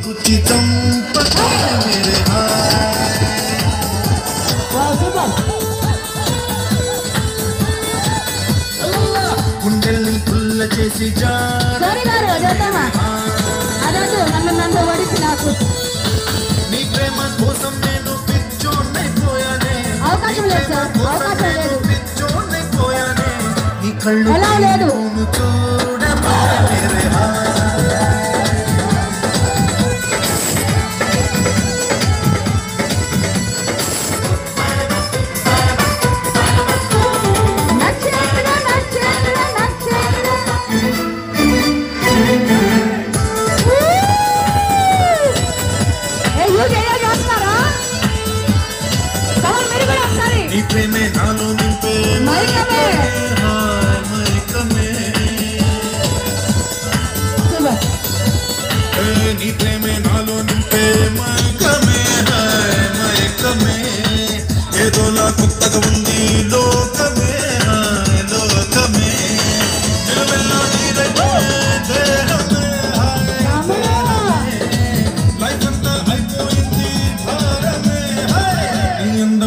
గుచ్చి చంపకే మేరే గుండెల్ని పుల్ల చేసి నీ ప్రేమ కోసం నేను పిచ్చోన్నైపోయానే పిచ్చోన్నైపోయానే నీ కళ్ళు చూడమా మేరే నీ ప్రేమే నాలో నింపే నీ ప్రేమే నాలో నింపే మైకమే ఏదోలా కొత్తగా ఉంది లోకమే లోకమే నిలవెల్లా నీదైతే దేహమే లైఫ్ అంతా అయిపోయింది భారమే నీ అందం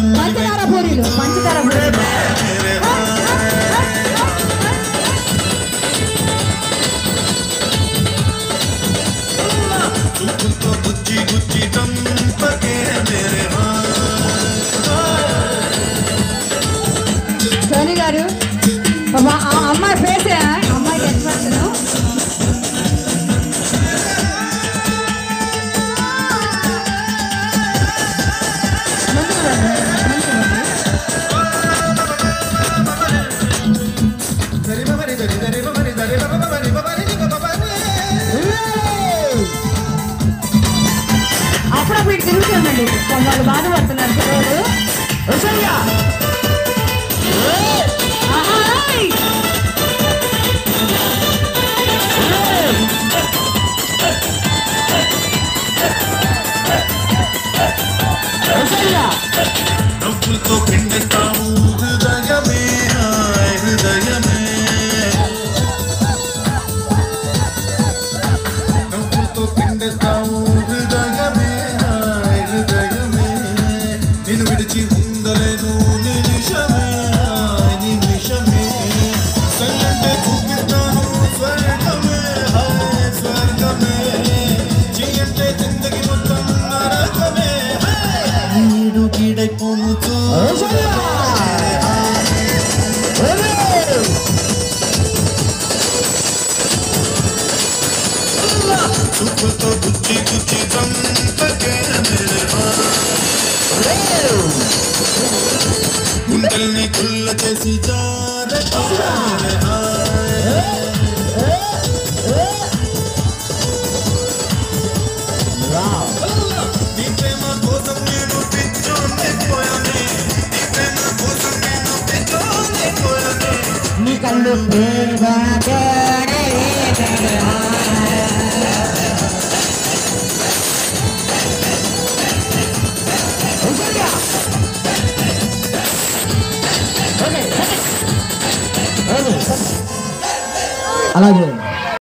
చూపుతో గుచ్చి గుచ్చి చంపకే మేరే సోని గారు అమ్మాయి ఫేసే అమ్మాయికి ఎక్స్ప్రెషన్ అప్పుడు వీటి తిరుగుతుందండి వాళ్ళు బాధపడుతున్నారు పిల్లలు నవ్వులతో పిండిస్తాము హృదయమే హృదయమే నవ్వులతో పిండిస్తాము హృదయమే హృదయమే నేను విడిచి ఉండలేను నిమిషమే నిమిషమే సల్లంటే చూపిస్తాను స్వర్గమే స్వర్గమే చెయ్యంటే జిందగి మొత్తం నరకమే నీడు కీడైపోను చూపుతో గుచ్చి గుచ్చి చంపకే గుండెల్ని కుల్ల చేసి నీ ప్రేమ కోసం నేను పిచ్చోన్నైపోయానే నీ ప్రేమ కోసం నేను పిచ్చోన్నైపోయానే నీ కళ్ళు అలాగే